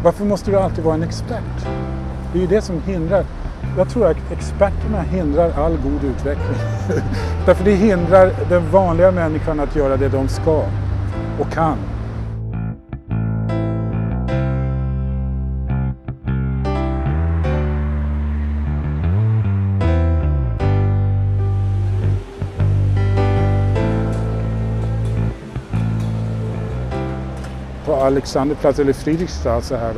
Varför måste du alltid vara en expert? Det är ju det som hindrar. Jag tror att experterna hindrar all god utveckling. Därför det hindrar den vanliga människan att göra det de ska och kan. På Alexanderplatz eller Friedrichstraße här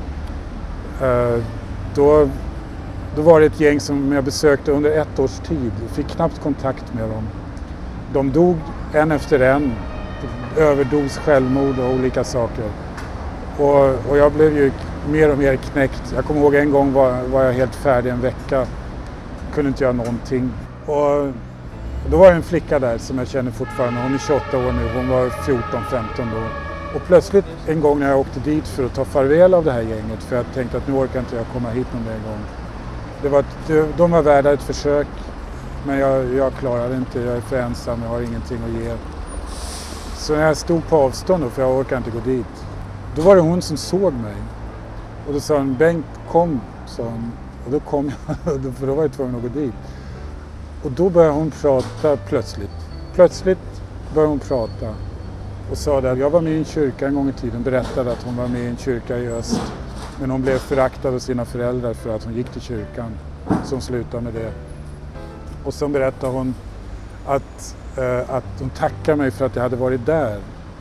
då var det ett gäng som jag besökte under 1 års tid. Jag fick knappt kontakt med dem. De dog en efter en, överdos, självmord och olika saker. Och jag blev ju mer och mer knäckt. Jag kommer ihåg en gång var jag helt färdig en vecka. Kunde inte göra någonting. Och då var det en flicka där som jag känner fortfarande. Hon är 28 år nu, hon var 14-15 då. Och plötsligt en gång när jag åkte dit för att ta farväl av det här gänget, för jag tänkte att nu orkar inte jag komma hit någon mer gång. De var värda ett försök, men jag klarade inte, jag är för ensam, jag har ingenting att ge. Så när jag stod på avstånd då, för jag orkar inte gå dit, då var det hon som såg mig. Och då sa hon, Bengt kom, sa hon. Och då kom jag, för då var jag tvungen att gå dit. Och då började hon prata plötsligt. Plötsligt började hon prata. Och sa att jag var med i en kyrka en gång i tiden, berättade att hon var med i en kyrka i öst. Men hon blev föraktad av sina föräldrar för att hon gick till kyrkan, som slutade med det. Och så berättade hon att hon tackade mig för att jag hade varit där.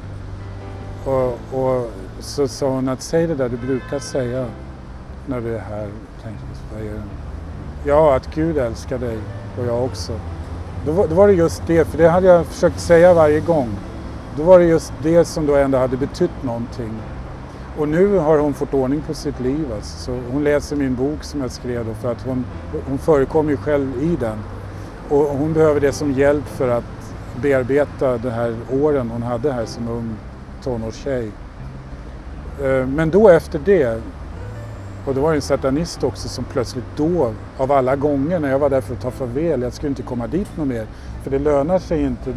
Och så sa hon att säg det där du brukar säga när du är här. Ja, att Gud älskar dig och jag också. Då var det just det, för det hade jag försökt säga varje gång. Då var det just det som då ändå hade betytt någonting. Och nu har hon fått ordning på sitt liv. Alltså. Så hon läser min bok som jag skrev då, för att hon förekommer ju själv i den. Och hon behöver det som hjälp för att bearbeta de här åren hon hade här som ung tonårstjej. Men då efter det, och det var en satanist också som plötsligt då, av alla gånger när jag var där för att ta farväl, jag skulle inte komma dit något mer, för det lönar sig inte.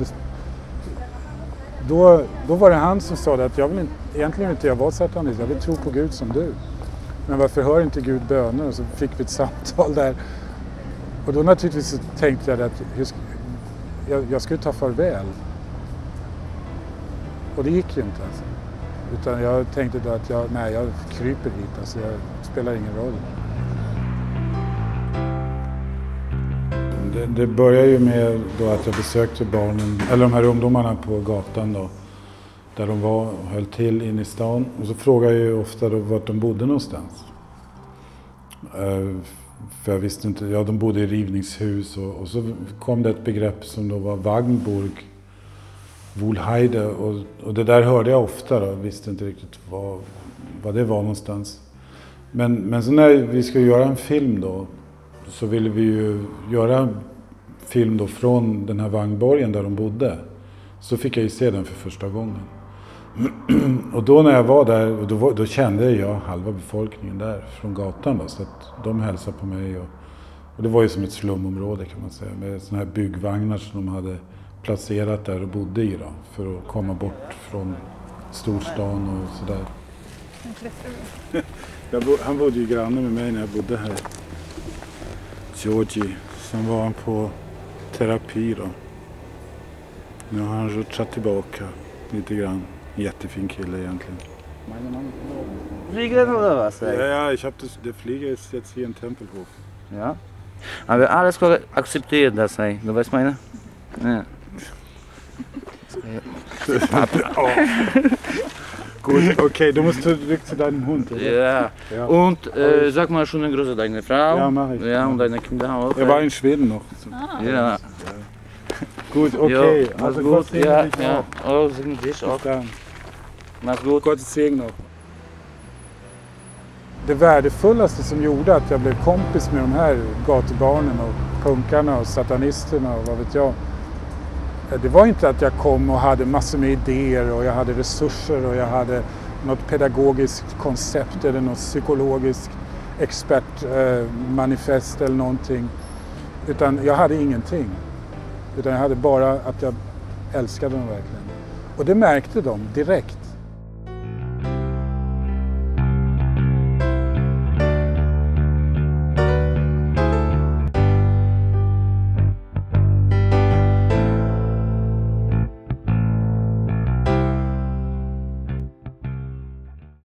Då var det han som sa att egentligen inte jag var satanist, jag vill tro på Gud som du. Men varför hör inte Gud böner? Och så fick vi ett samtal där. Och då naturligtvis tänkte jag att jag skulle ta farväl. Och det gick ju inte alltså. Utan jag tänkte då att jag kryper hit, alltså jag spelar ingen roll. Det börjar ju med då att jag besökte barnen, eller de här ungdomarna på gatan då, där de höll till inne i stan. Och så frågade jag ju ofta då vart de bodde någonstans. För jag visste inte, de bodde i rivningshus och så kom det ett begrepp som då var Wagenburg, Wohlheide, och det där hörde jag ofta då, visste inte riktigt vad det var någonstans. Men så när vi skulle göra en film då, så ville vi ju göra en film då från den här vagnborgen där de bodde. Så fick jag ju se den för första gången. Och då när jag var där, då kände jag halva befolkningen där från gatan då, så att de hälsade på mig. Och det var ju som ett slumområde kan man säga, med såna här byggvagnar som de hade placerat där och bodde i då, för att komma bort från storstan och sådär. Han bodde ju granne med mig när jag bodde här. Georgi, som var han på terapi då. Nu har han rutschat tillbaka lite grann. Jättefin kille egentligen. Flyger det oder was? Ja, ich habe der Flieger ist jetzt hier in Tempelhof. Ja. Aber alles ska akzeptieren das sei. Du weißt meine? Ja. Gut, okay, du musst zurück zu deinem Hund, oder? Ja. Und sag mal schöne Grüße deine Frau. Ja, mach ich. Ja, und deine Kinder auch. Er war in Schweden noch. Ja. Gut, okay. Jo, mach's gut. Ja, ja. Oh, segn dich auch. Mach's gut. Gottes Segen noch. Det värdefullaste som gjorde att jag blev kompis med de här gatubarnen och punkarna och satanisterna och vad vet jag. Det var inte att jag kom och hade massor med idéer och jag hade resurser och jag hade något pedagogiskt koncept eller något psykologiskt expertmanifest eller någonting. Utan jag hade ingenting. Utan jag hade bara att jag älskade dem verkligen. Och det märkte de direkt.